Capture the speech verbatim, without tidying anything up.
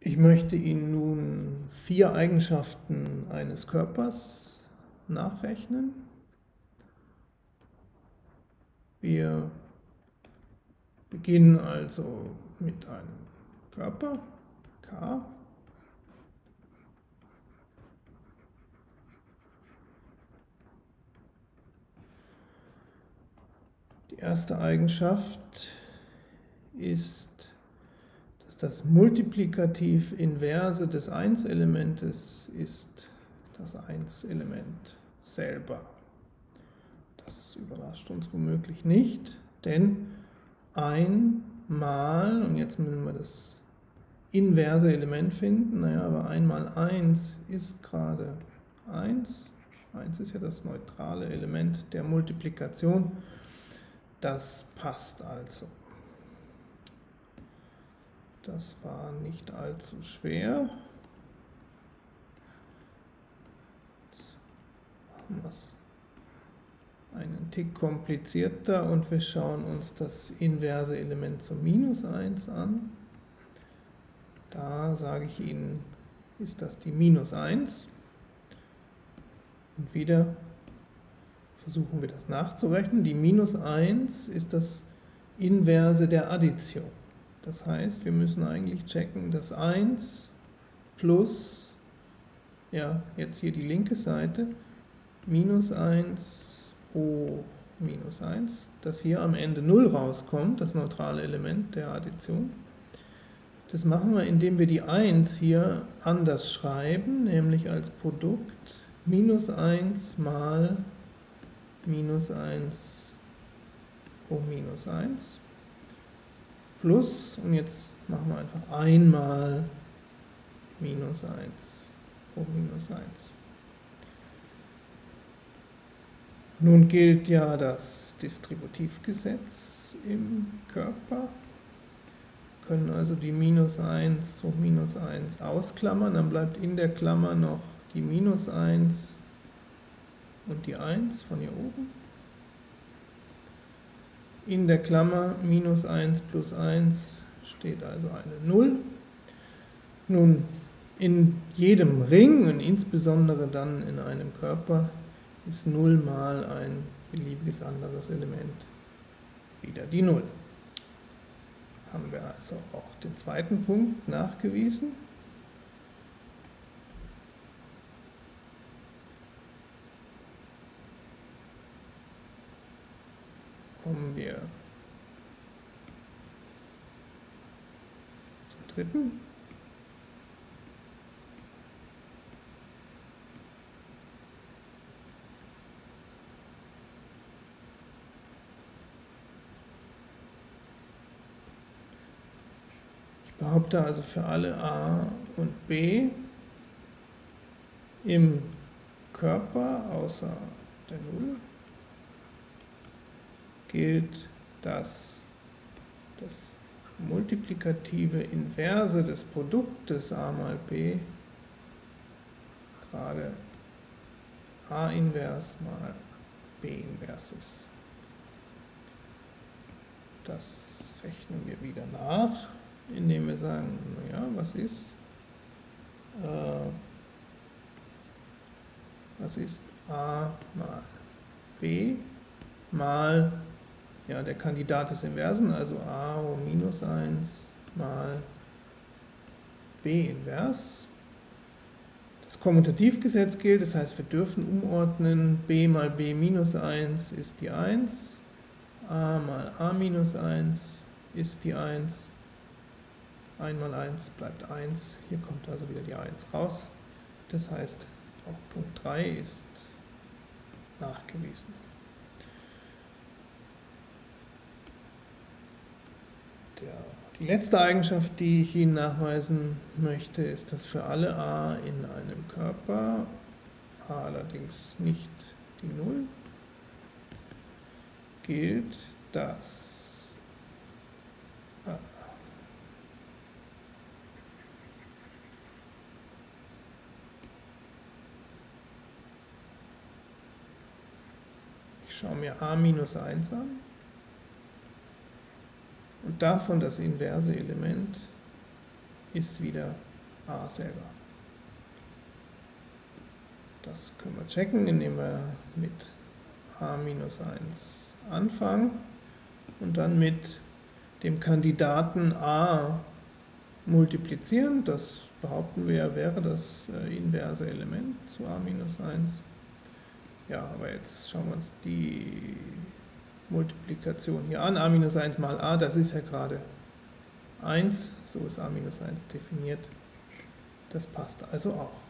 Ich möchte Ihnen nun vier Eigenschaften eines Körpers nachrechnen. Wir beginnen also mit einem Körper, K. Die erste Eigenschaft ist, dass das Multiplikativ Inverse des eins-Elementes ist das eins-Element selber. Das überrascht uns womöglich nicht, denn ein mal, und jetzt müssen wir das inverse Element finden, naja, aber ein mal eins ist gerade eins. eins ist ja das neutrale Element der Multiplikation. Das passt also. Das war nicht allzu schwer. Jetzt machen wir es einen Tick komplizierter und wir schauen uns das inverse Element zum Minus eins an. Da sage ich Ihnen, ist das die Minus eins. Und wieder versuchen wir das nachzurechnen. Die Minus eins ist das Inverse der Addition. Das heißt, wir müssen eigentlich checken, dass eins plus, ja, jetzt hier die linke Seite, minus eins hoch minus eins, dass hier am Ende null rauskommt, das neutrale Element der Addition. Das machen wir, indem wir die eins hier anders schreiben, nämlich als Produkt minus eins mal minus eins hoch minus eins. Plus, und jetzt machen wir einfach einmal minus eins hoch minus eins. Nun gilt ja das Distributivgesetz im Körper. Wir können also die minus eins hoch minus eins ausklammern, dann bleibt in der Klammer noch die minus eins und die eins von hier oben. In der Klammer minus eins plus eins steht also eine null. Nun, in jedem Ring und insbesondere dann in einem Körper ist null mal ein beliebiges anderes Element wieder die null. Haben wir also auch den zweiten Punkt nachgewiesen. Kommen wir zum dritten. Ich behaupte also für alle A und B im Körper außer der Null gilt, dass das multiplikative Inverse des Produktes A mal B gerade A invers mal B invers ist. Das rechnen wir wieder nach, indem wir sagen, naja, was ist, äh, was ist A mal B mal, ja, der Kandidat des Inversen, also A hoch minus eins mal B invers. Das Kommutativgesetz gilt, das heißt, wir dürfen umordnen, B mal B minus eins ist die eins, A mal A minus eins ist die eins, eins mal eins bleibt eins, hier kommt also wieder die eins raus. Das heißt, auch Punkt drei ist nachgewiesen. Der, die letzte Eigenschaft, die ich Ihnen nachweisen möchte, ist, dass für alle A in einem Körper, A allerdings nicht die null, gilt, dass ah, ich schaue mir A minus eins an. Und davon das inverse Element ist wieder a selber. Das können wir checken, indem wir mit a minus eins anfangen und dann mit dem Kandidaten a multiplizieren. Das behaupten wir, wäre das inverse Element zu a minus eins. Ja, aber jetzt schauen wir uns die Multiplikation hier an. A minus eins mal a, das ist ja gerade eins. So ist a minus eins definiert. Das passt also auch.